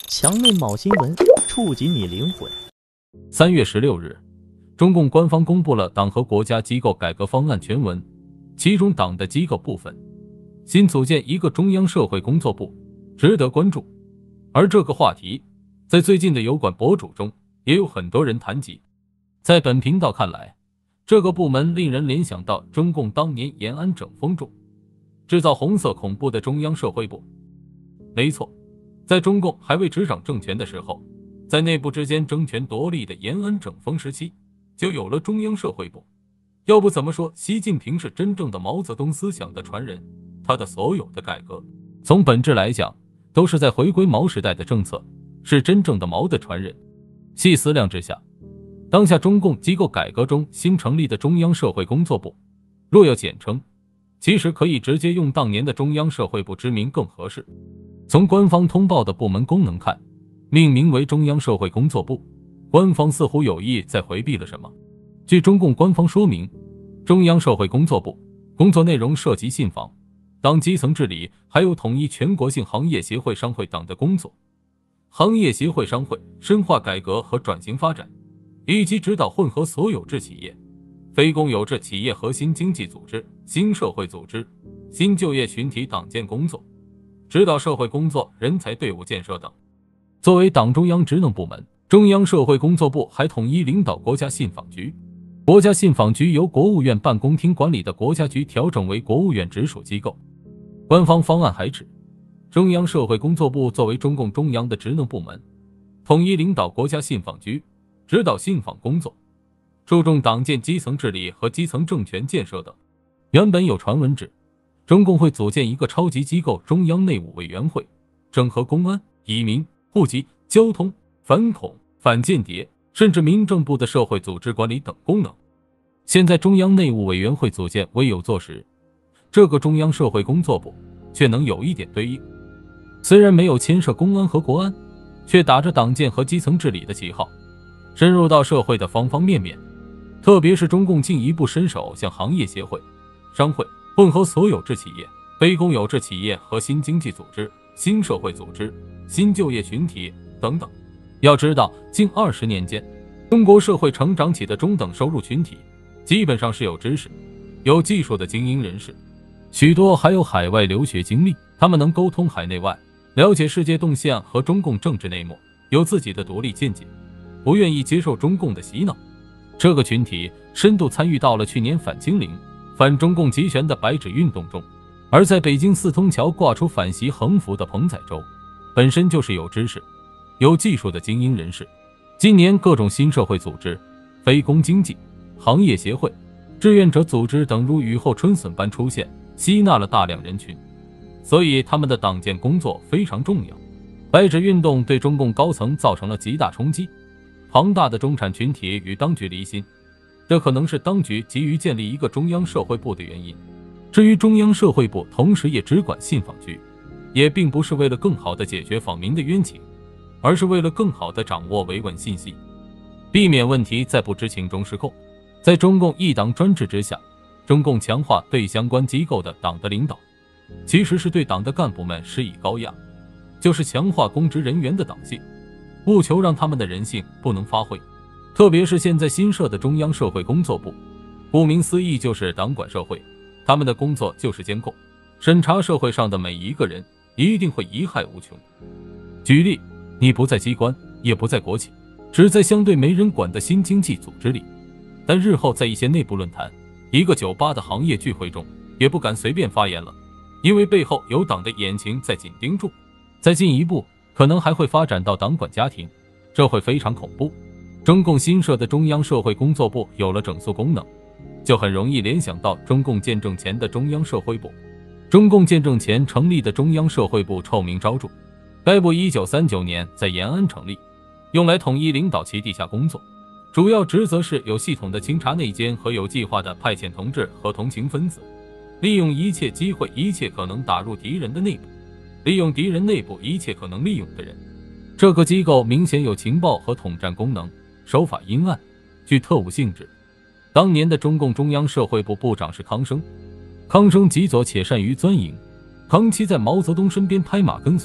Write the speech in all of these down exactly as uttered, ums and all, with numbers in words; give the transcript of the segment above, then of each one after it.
墙内某新闻，触及你灵魂。 三月十六日，中共官方公布了党和国家机构改革方案全文，其中党的机构部分新组建一个中央社会工作部，值得关注。而这个话题在最近的油管博主中也有很多人谈及。在本频道看来，这个部门令人联想到中共当年延安整风中制造红色恐怖的中央社会部。没错，在中共还未执掌政权的时候，在内部之间争权夺利的延安整风时期，就有了中央社会部。要不怎么说习近平是真正的毛泽东思想的传人，他的所有的改革从本质来讲都是在回归毛时代的政策，是真正的毛的传人。细思量之下，当下中共机构改革中新成立的中央社会工作部，若要简称，其实可以直接用当年的中央社会部之名更合适。从官方通报的部门功能看，命名为中央社会工作部，官方似乎有意在回避了什么。据中共官方说明，中央社会工作部工作内容涉及信访、党基层治理，还有统一全国性行业协会商会党的工作，行业协会商会深化改革和转型发展，以及指导混合所有制企业、非公有制企业和新经济组织、新社会组织、新就业群体党建工作，指导社会工作、人才队伍建设等。作为党中央职能部门，中央社会工作部还统一领导国家信访局。国家信访局由国务院办公厅管理的国家局调整为国务院直属机构。官方方案还指，中央社会工作部作为中共中央的职能部门，统一领导国家信访局，指导信访工作，注重党建基层治理和基层政权建设等。原本有传闻指，中共会组建一个超级机构中央内务委员会，整合公安、移民、户籍、交通、反恐、反间谍，甚至民政部的社会组织管理等功能。现在中央内务委员会组建未有坐实，这个中央社会工作部却能有一点对应。虽然没有牵涉公安和国安，却打着党建和基层治理的旗号，深入到社会的方方面面。特别是中共进一步伸手向行业协会、商会、混合所有制企业、非公有制企业和新经济组织、新社会组织、新就业群体等等。要知道，近二十年间，中国社会成长起的中等收入群体，基本上是有知识、有技术的精英人士，许多还有海外留学经历，他们能沟通海内外，了解世界动向和中共政治内幕，有自己的独立见解，不愿意接受中共的洗脑。这个群体深度参与到了去年反清零、反中共集权的白纸运动中。而在北京四通桥挂出反习横幅的彭载舟，本身就是有知识、有技术的精英人士。今年各种新社会组织、非公经济、行业协会、志愿者组织等如雨后春笋般出现，吸纳了大量人群，所以他们的党建工作非常重要。白纸运动对中共高层造成了极大冲击，庞大的中产群体与当局离心，这可能是当局急于建立一个中央社会部的原因。至于中央社会部同时也只管信访局，也并不是为了更好地解决访民的冤情，而是为了更好地掌握维稳信息，避免问题在不知情中失控。在中共一党专制之下，中共强化对相关机构的党的领导，其实是对党的干部们施以高压，就是强化公职人员的党性，务求让他们的人性不能发挥。特别是现在新设的中央社会工作部，顾名思义就是党管社会，他们的工作就是监控、审查社会上的每一个人，一定会贻害无穷。举例，你不在机关，也不在国企，只在相对没人管的新经济组织里，但日后在一些内部论坛、一个酒吧的行业聚会中，也不敢随便发言了，因为背后有党的眼睛在紧盯住。再进一步，可能还会发展到党管家庭，这会非常恐怖。中共新设的中央社会工作部有了整肃功能，就很容易联想到中共建政前的中央社会部。中共建政前成立的中央社会部臭名昭著，该部一九三九年在延安成立，用来统一领导其地下工作，主要职责是有系统的清查内奸和有计划的派遣同志和同情分子，利用一切机会，一切可能打入敌人的内部，利用敌人内部一切可能利用的人。这个机构明显有情报和统战功能，手法阴暗，具特务性质。当年的中共中央社会部部长是康生，康生极左且善于钻营，康熙在毛泽东身边拍马跟随，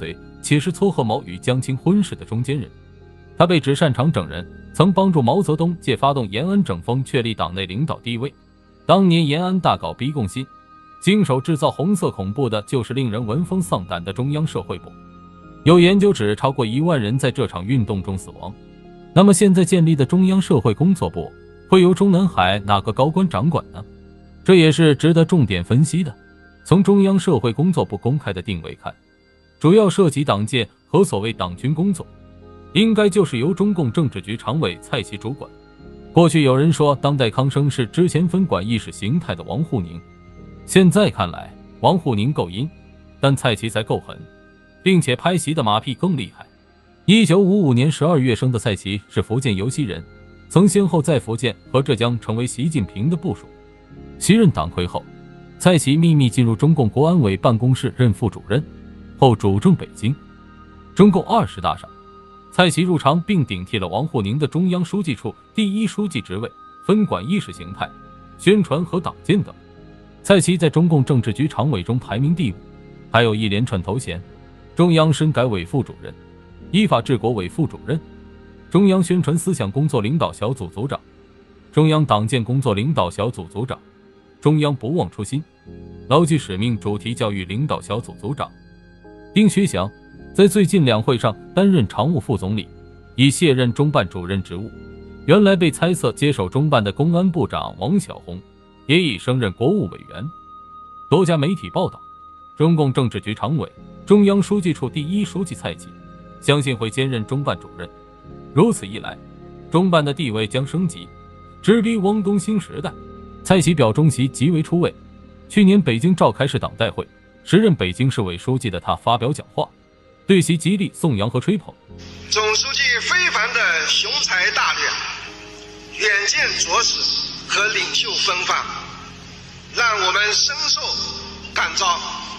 且是撮合毛与江青婚事的中间人。他被指擅长整人，曾帮助毛泽东借发动延安整风确立党内领导地位。当年延安大搞逼供新，经手制造红色恐怖的就是令人闻风丧胆的中央社会部。有研究指超过一万人在这场运动中死亡。那么现在建立的中央社会工作部会由中南海哪个高官掌管呢？这也是值得重点分析的。从中央社会工作部公开的定位看，主要涉及党建和所谓党军工作，应该就是由中共政治局常委蔡奇主管。过去有人说当代康生是之前分管意识形态的王沪宁，现在看来王沪宁够阴，但蔡奇才够狠，并且拍袭的马屁更厉害。一九五五年十二月生的蔡奇是福建尤溪人，曾先后在福建和浙江成为习近平的部属。袭任党魁后，蔡奇秘密进入中共国安委办公室任副主任，后主政北京。中共二十大上，蔡奇入常并顶替了王沪宁的中央书记处第一书记职位，分管意识形态、宣传和党建等。蔡奇在中共政治局常委中排名第五，还有一连串头衔：中央深改委副主任、依法治国委副主任、中央宣传思想工作领导小组组长、中央党建工作领导小组组长、中央不忘初心、牢记使命主题教育领导小组组长。丁薛祥在最近两会上担任常务副总理，已卸任中办主任职务。原来被猜测接手中办的公安部长王晓红，也已升任国务委员。多家媒体报道，中共政治局常委、中央书记处第一书记蔡奇相信会兼任中办主任。如此一来，中办的地位将升级，直逼汪东兴时代。蔡奇表中席极为出位。去年北京召开市党代会，时任北京市委书记的他发表讲话，对其极力颂扬和吹捧。 总书记非凡的雄才大略、远见卓识和领袖风范，让我们深受感召。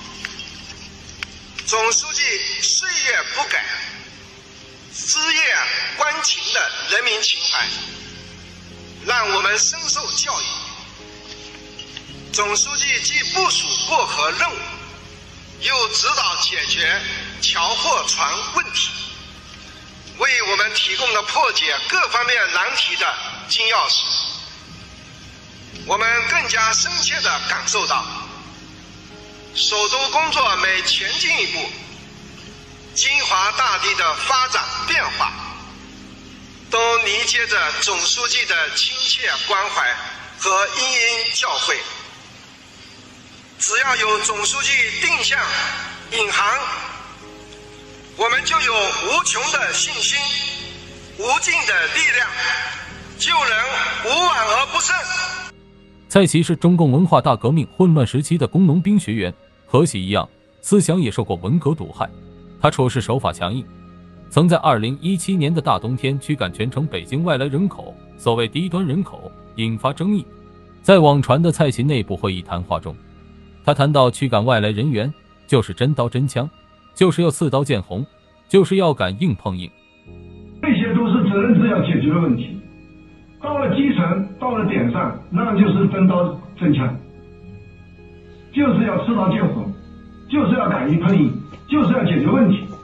总书记岁月不改、枝叶关情的人民情怀，让我们深受教育。总书记既部署过河任务，又指导解决桥货船问题，为我们提供了破解各方面难题的金钥匙。我们更加深切地感受到，首都工作每前进一步，金华大地的发展变化都凝结着总书记的亲切关怀和殷殷教诲。只要有总书记定向引航，我们就有无穷的信心、无尽的力量，救人无往而不胜。 蔡奇是中共文化大革命混乱时期的工农兵学员，和习一样，思想也受过文革毒害。他处事手法强硬，曾在二零一七年的大冬天驱赶全城北京外来人口，所谓低端人口，引发争议。在网传的蔡奇内部会议谈话中，他谈到驱赶外来人员就是真刀真枪，就是要刺刀见红，就是要敢硬碰硬。 这些都是责任制要解决的问题，到了基层，到了点上，那就是真刀真枪，就是要刺刀见红，就是要敢于碰硬，就是要解决问题。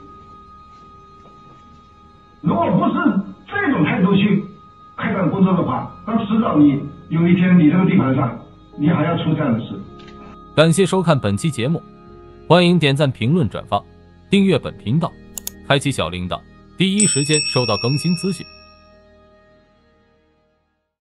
如果不是这种态度去开展工作的话，那迟早你有一天你这个地盘上，你还要出这样的事。 感谢收看本期节目，欢迎点赞、评论、转发，订阅本频道，开启小铃铛，第一时间收到更新资讯。